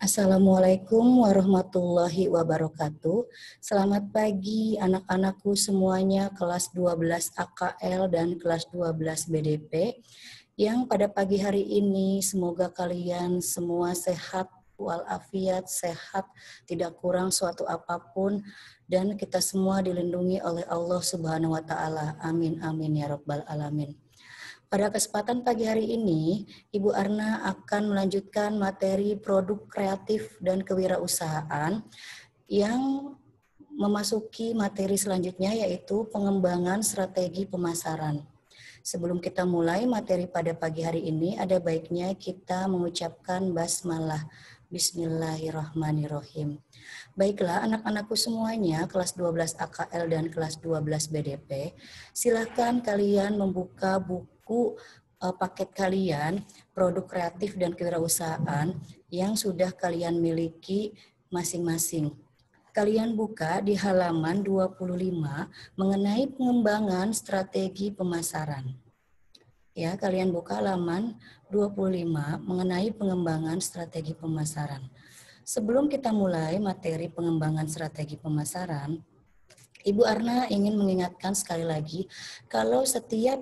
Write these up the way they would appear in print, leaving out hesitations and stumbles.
Assalamualaikum warahmatullahi wabarakatuh. Selamat pagi anak-anakku semuanya kelas 12 AKL dan kelas 12 BDP. Yang pada pagi hari ini semoga kalian semua sehat walafiat, sehat, tidak kurang suatu apapun, dan kita semua dilindungi oleh Allah Subhanahu wa Ta'ala. Amin, amin ya Rabbal Alamin. Pada kesempatan pagi hari ini, Ibu Arna akan melanjutkan materi produk kreatif dan kewirausahaan yang memasuki materi selanjutnya, yaitu pengembangan strategi pemasaran. Sebelum kita mulai materi pada pagi hari ini, ada baiknya kita mengucapkan basmalah. Bismillahirrahmanirrahim. Baiklah anak-anakku semuanya, kelas 12 AKL dan kelas 12 BDP, silakan kalian membuka buku paket kalian, produk kreatif dan kewirausahaan yang sudah kalian miliki masing-masing. Kalian buka di halaman 25 mengenai pengembangan strategi pemasaran. Ya, kalian buka halaman 25 mengenai pengembangan strategi pemasaran. Sebelum kita mulai materi pengembangan strategi pemasaran, Ibu Arna ingin mengingatkan sekali lagi kalau setiap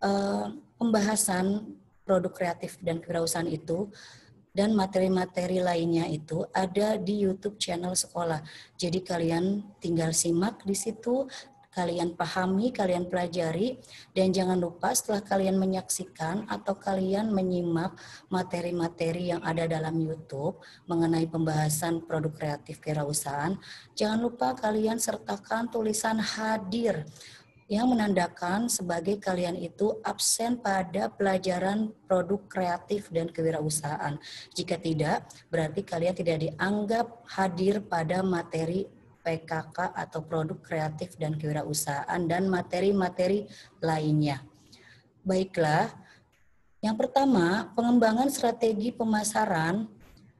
pembahasan produk kreatif dan kewirausahaan itu dan materi-materi lainnya itu ada di YouTube channel sekolah. Jadi kalian tinggal simak di situ, kalian pahami, kalian pelajari, dan jangan lupa setelah kalian menyaksikan atau kalian menyimak materi-materi yang ada dalam YouTube mengenai pembahasan produk kreatif kewirausahaan, jangan lupa kalian sertakan tulisan hadir yang menandakan sebagai kalian itu absen pada pelajaran produk kreatif dan kewirausahaan. Jika tidak, berarti kalian tidak dianggap hadir pada materi PKK atau produk kreatif dan kewirausahaan dan materi-materi lainnya. Baiklah, yang pertama, pengembangan strategi pemasaran.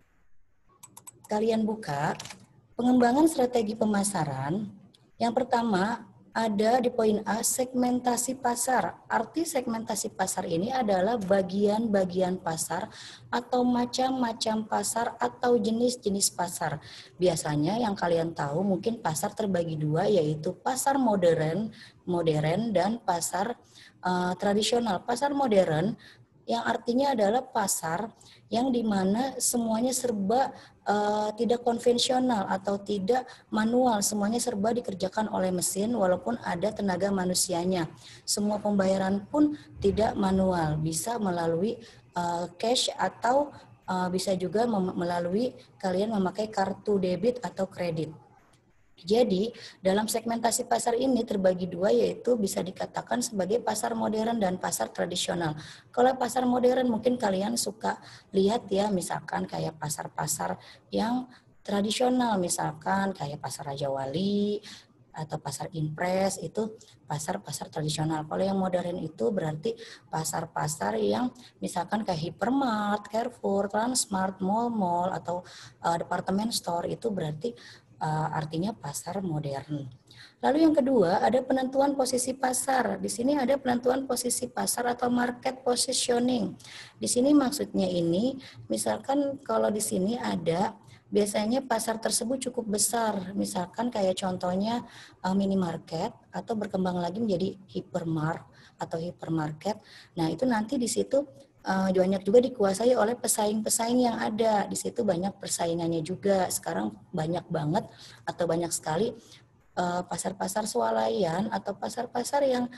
Kalian buka, pengembangan strategi pemasaran. Yang pertama, ada di poin A, segmentasi pasar. Arti segmentasi pasar ini adalah bagian-bagian pasar atau macam-macam pasar atau jenis-jenis pasar. Biasanya yang kalian tahu mungkin pasar terbagi dua, yaitu pasar modern dan pasar tradisional. Pasar modern yang artinya adalah pasar yang dimana semuanya serba tidak konvensional atau tidak manual, semuanya serba dikerjakan oleh mesin walaupun ada tenaga manusianya. Semua pembayaran pun tidak manual, bisa melalui cash atau bisa juga melalui kalian memakai kartu debit atau kredit. Jadi, dalam segmentasi pasar ini terbagi dua, yaitu bisa dikatakan sebagai pasar modern dan pasar tradisional. Kalau pasar modern mungkin kalian suka lihat ya, misalkan kayak pasar-pasar yang tradisional, misalkan kayak pasar Raja Wali atau pasar Impres, itu pasar-pasar tradisional. Kalau yang modern itu berarti pasar-pasar yang misalkan kayak Hypermart, Carrefour, Transmart, mall-mall atau department store, itu berarti artinya pasar modern. Lalu yang kedua ada penentuan posisi pasar. Di sini ada penentuan posisi pasar atau market positioning. Di sini maksudnya ini, misalkan kalau di sini ada biasanya pasar tersebut cukup besar, misalkan kayak contohnya minimarket atau berkembang lagi menjadi hypermart atau hypermarket. Nah itu nanti di situ banyak juga dikuasai oleh pesaing-pesaing yang ada. Di situ banyak persaingannya juga. Sekarang banyak banget atau banyak sekali pasar-pasar swalayan atau pasar-pasar yang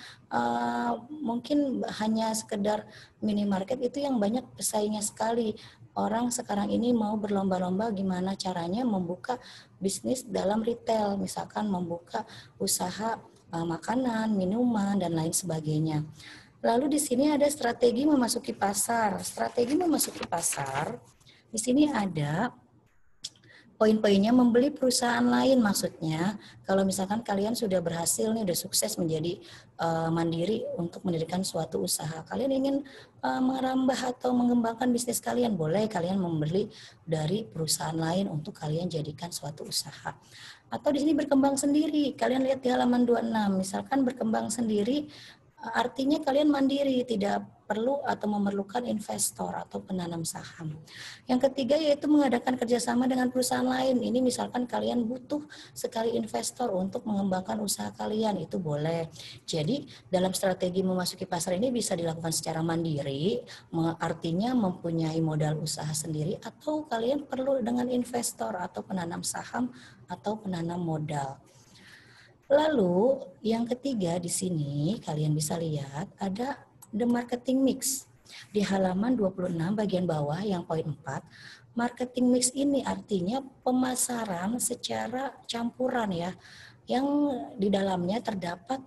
mungkin hanya sekedar minimarket itu yang banyak pesaingnya sekali. Orang sekarang ini mau berlomba-lomba gimana caranya membuka bisnis dalam retail, misalkan membuka usaha makanan, minuman, dan lain sebagainya. Lalu di sini ada strategi memasuki pasar. Strategi memasuki pasar, di sini ada poin-poinnya membeli perusahaan lain, maksudnya kalau misalkan kalian sudah berhasil nih, udah sukses menjadi mandiri untuk mendirikan suatu usaha, kalian ingin merambah atau mengembangkan bisnis kalian, boleh kalian membeli dari perusahaan lain untuk kalian jadikan suatu usaha. Atau di sini berkembang sendiri, kalian lihat di halaman 26, misalkan berkembang sendiri, Artinya kalian mandiri, tidak perlu atau memerlukan investor atau penanam saham. Yang ketiga yaitu mengadakan kerjasama dengan perusahaan lain. Ini misalkan kalian butuh sekali investor untuk mengembangkan usaha kalian, itu boleh. Jadi dalam strategi memasuki pasar ini bisa dilakukan secara mandiri, artinya mempunyai modal usaha sendiri, atau kalian perlu dengan investor atau penanam saham atau penanam modal. Lalu yang ketiga di sini kalian bisa lihat ada the marketing mix. Di halaman 26 bagian bawah yang poin 4, marketing mix ini artinya pemasaran secara campuran ya. Yang di dalamnya terdapat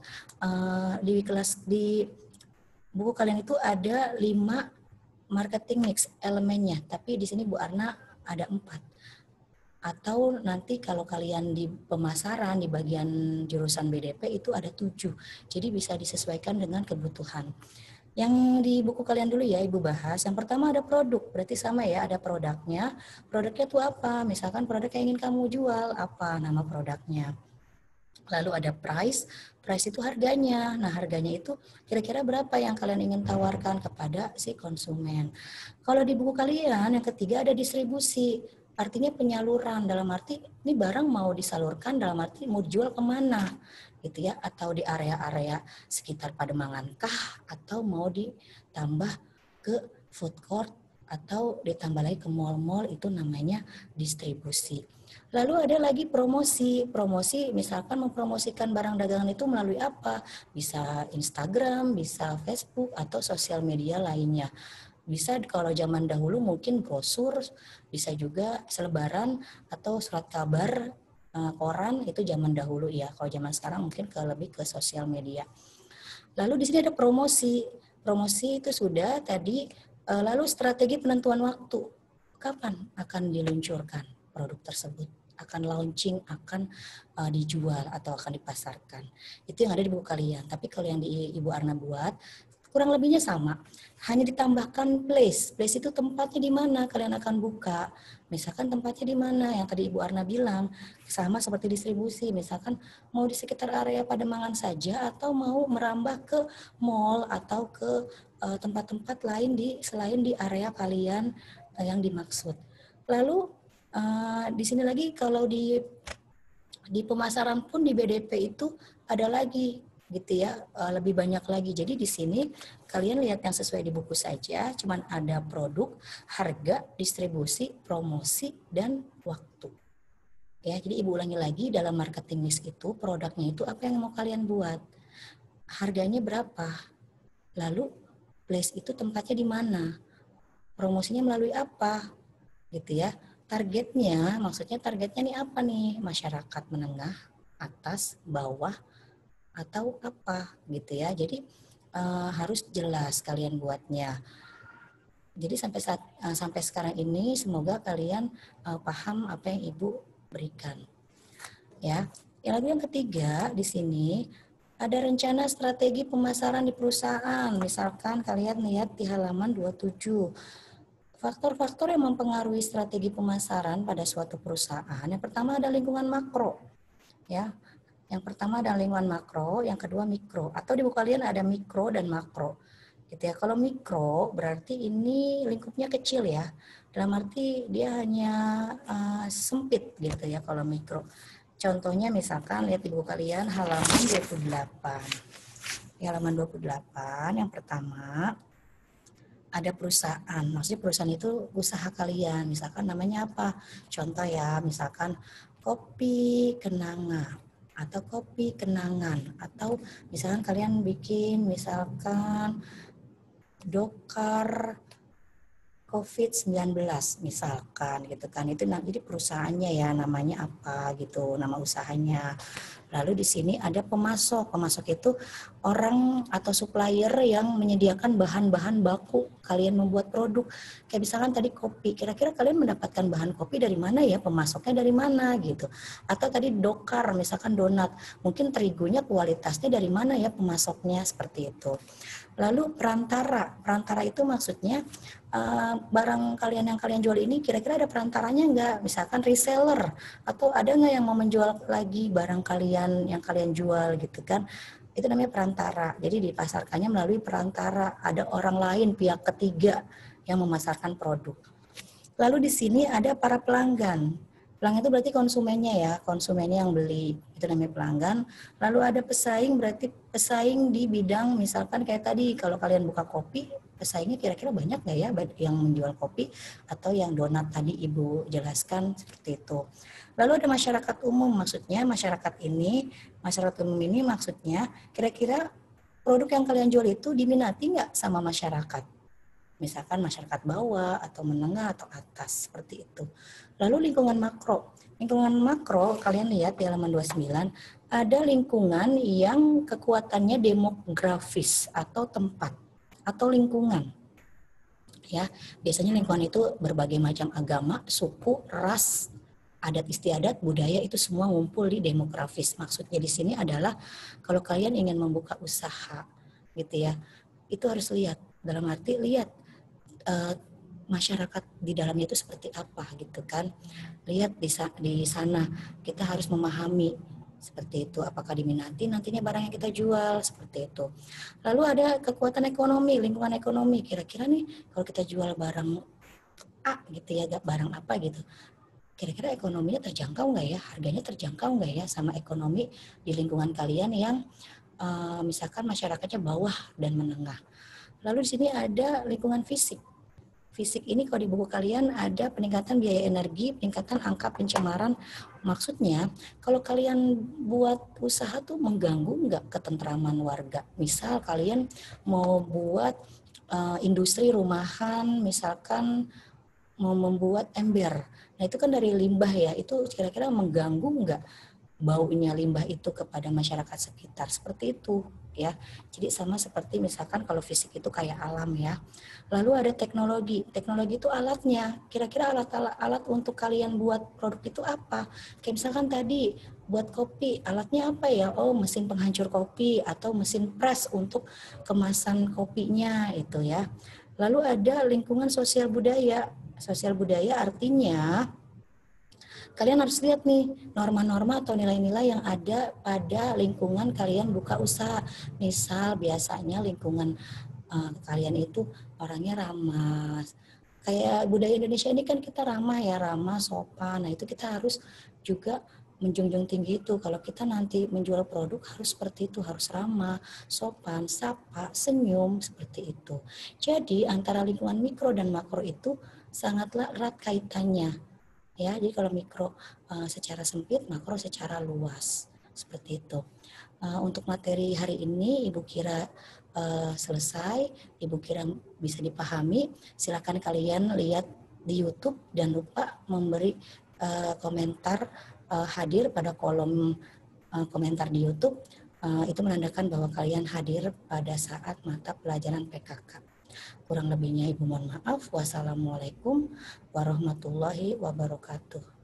di buku kalian itu ada 5 marketing mix elemennya, tapi di sini Bu Arna ada 4. Atau nanti kalau kalian di pemasaran di bagian jurusan BDP itu ada 7. Jadi bisa disesuaikan dengan kebutuhan. Yang di buku kalian dulu ya Ibu bahas. Yang pertama ada produk, berarti sama ya, ada produknya. Produknya itu apa? Misalkan produk yang ingin kamu jual, apa nama produknya. Lalu ada price itu harganya. Nah harganya itu kira-kira berapa yang kalian ingin tawarkan kepada si konsumen. Kalau di buku kalian yang ketiga ada distribusi. Artinya penyaluran, dalam arti ini barang mau disalurkan, dalam arti mau dijual kemana gitu ya, atau di area-area sekitar Pademangan kah, atau mau ditambah ke food court, atau ditambah lagi ke mall-mall, itu namanya distribusi. Lalu ada lagi promosi misalkan mempromosikan barang dagangan itu melalui apa, bisa Instagram, bisa Facebook, atau sosial media lainnya. Bisa kalau zaman dahulu mungkin brosur, bisa juga selebaran atau surat kabar, koran, itu zaman dahulu ya. Kalau zaman sekarang mungkin lebih ke sosial media. Lalu di sini ada promosi. Promosi itu sudah tadi. Lalu strategi penentuan waktu. Kapan akan diluncurkan produk tersebut? Akan launching, akan dijual atau akan dipasarkan. Itu yang ada di buku kalian. Tapi kalau yang di Ibu Arna buat, kurang lebihnya sama. Hanya ditambahkan place. Place itu tempatnya di mana kalian akan buka. Misalkan tempatnya di mana yang tadi Ibu Arna bilang, sama seperti distribusi. Misalkan mau di sekitar area Pademangan saja atau mau merambah ke mall atau ke tempat-tempat lain selain di area kalian yang dimaksud. Lalu di sini lagi kalau di pemasaran pun di BDP itu ada lagi gitu ya, lebih banyak lagi. Jadi di sini kalian lihat yang sesuai di buku saja, cuman ada produk, harga, distribusi, promosi, dan waktu. Ya, jadi Ibu ulangi lagi, dalam marketing mix itu produknya itu apa yang mau kalian buat, harganya berapa, lalu place itu tempatnya di mana, promosinya melalui apa, gitu ya. Targetnya, maksudnya targetnya nih apa nih, masyarakat menengah, atas, bawah, atau apa gitu ya. Jadi harus jelas kalian buatnya. Jadi sampai sekarang ini semoga kalian paham apa yang Ibu berikan. Ya. Lalu yang ketiga di sini ada rencana strategi pemasaran di perusahaan. Misalkan kalian lihat di halaman 27. Faktor-faktor yang mempengaruhi strategi pemasaran pada suatu perusahaan. Yang pertama ada lingkungan makro. Ya. Yang pertama ada lingkungan makro, yang kedua mikro. Atau di buku kalian ada mikro dan makro. Gitu ya. Kalau mikro berarti ini lingkupnya kecil ya. Dalam arti dia hanya sempit gitu ya kalau mikro. Contohnya misalkan lihat di buku kalian halaman 28. Di halaman 28 yang pertama ada perusahaan. Maksudnya perusahaan itu usaha kalian. Misalkan namanya apa? Contoh ya, misalkan Kopi Kenanga atau Kopi Kenangan, atau misalkan kalian bikin misalkan Dokar COVID-19 misalkan gitu kan, itu jadi perusahaannya ya, namanya apa gitu, nama usahanya. Lalu di sini ada pemasok. Pemasok itu orang atau supplier yang menyediakan bahan-bahan baku kalian membuat produk. Kayak misalkan tadi kopi, kira-kira kalian mendapatkan bahan kopi dari mana ya, pemasoknya dari mana gitu. Atau tadi dokar, misalkan donat, mungkin terigunya kualitasnya dari mana ya, pemasoknya, seperti itu. Lalu perantara itu maksudnya barang kalian yang kalian jual ini kira-kira ada perantaranya enggak, misalkan reseller, atau ada enggak yang mau menjual lagi barang kalian yang kalian jual gitu kan. Itu namanya perantara. Jadi dipasarkannya melalui perantara. Ada orang lain, pihak ketiga yang memasarkan produk. Lalu di sini ada para pelanggan. Pelanggan itu berarti konsumennya ya, konsumennya yang beli. Itu namanya pelanggan. Lalu ada pesaing, berarti pesaing di bidang misalkan kayak tadi kalau kalian buka kopi, pesaingnya kira-kira banyak nggak ya yang menjual kopi atau yang donat tadi Ibu jelaskan seperti itu. Lalu ada masyarakat umum, maksudnya masyarakat umum ini maksudnya kira-kira produk yang kalian jual itu diminati nggak sama masyarakat? Misalkan masyarakat bawah atau menengah atau atas seperti itu. Lalu lingkungan makro. Lingkungan makro kalian lihat di halaman 29 ada lingkungan yang kekuatannya demografis atau tempat atau lingkungan. Ya, biasanya lingkungan itu berbagai macam agama, suku, ras, adat istiadat, budaya itu semua ngumpul di demografis. Maksudnya di sini adalah kalau kalian ingin membuka usaha gitu ya, itu harus lihat dalam arti lihat masyarakat di dalamnya itu seperti apa gitu kan. Lihat di sana kita harus memahami seperti itu, apakah diminati nantinya barang yang kita jual seperti itu. Lalu ada kekuatan ekonomi, lingkungan ekonomi. Kira-kira nih kalau kita jual barang A gitu ya, barang apa gitu. Kira-kira ekonominya terjangkau nggak ya? Harganya terjangkau nggak ya sama ekonomi di lingkungan kalian yang misalkan masyarakatnya bawah dan menengah. Lalu di sini ada lingkungan fisik. Fisik ini kalau di buku kalian ada peningkatan biaya energi, peningkatan angka pencemaran. Maksudnya kalau kalian buat usaha tuh mengganggu nggak ketentraman warga. Misal kalian mau buat industri rumahan, misalkan mau membuat ember. Nah itu kan dari limbah ya, itu kira-kira mengganggu nggak baunya limbah itu kepada masyarakat sekitar, seperti itu ya. Jadi sama seperti misalkan kalau fisik itu kayak alam ya. Lalu ada teknologi. Teknologi itu alatnya. Kira-kira alat untuk kalian buat produk itu apa? Kayak misalkan tadi buat kopi, alatnya apa ya? Oh, mesin penghancur kopi atau mesin press untuk kemasan kopinya itu ya. Lalu ada lingkungan sosial budaya. Sosial budaya artinya kalian harus lihat nih norma-norma atau nilai-nilai yang ada pada lingkungan kalian buka usaha. Misal biasanya lingkungan kalian itu orangnya ramah. Kayak budaya Indonesia ini kan kita ramah ya, ramah, sopan. Nah itu kita harus juga menjunjung tinggi itu. Kalau kita nanti menjual produk harus seperti itu, harus ramah, sopan, sapa, senyum, seperti itu. Jadi antara lingkungan mikro dan makro itu sangatlah erat kaitannya. Ya, jadi kalau mikro secara sempit, makro secara luas. Seperti itu. Untuk materi hari ini Ibu kira selesai, Ibu kira bisa dipahami. Silakan kalian lihat di YouTube dan lupa memberi komentar hadir pada kolom komentar di YouTube. Itu menandakan bahwa kalian hadir pada saat mata pelajaran PKK. Kurang lebihnya Ibu mohon maaf. Wassalamualaikum warahmatullahi wabarakatuh.